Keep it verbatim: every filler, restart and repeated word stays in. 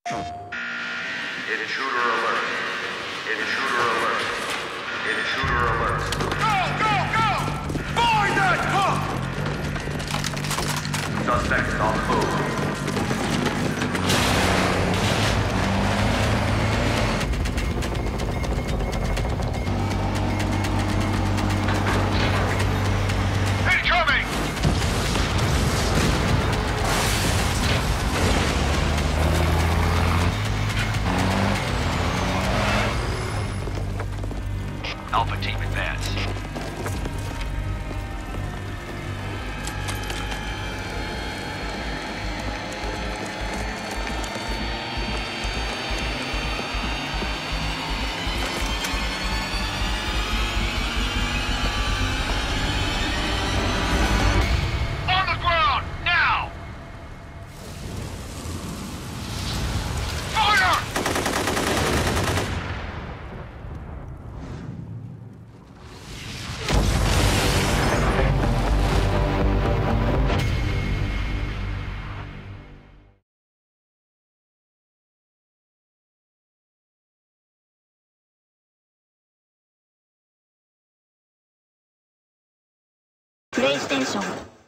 Intruder alert. Intruder alert. Intruder alert. Go, go, go! Find that pump! Suspect on the move. Incoming! Alpha team advance. On the ground, now! Fire! PlayStation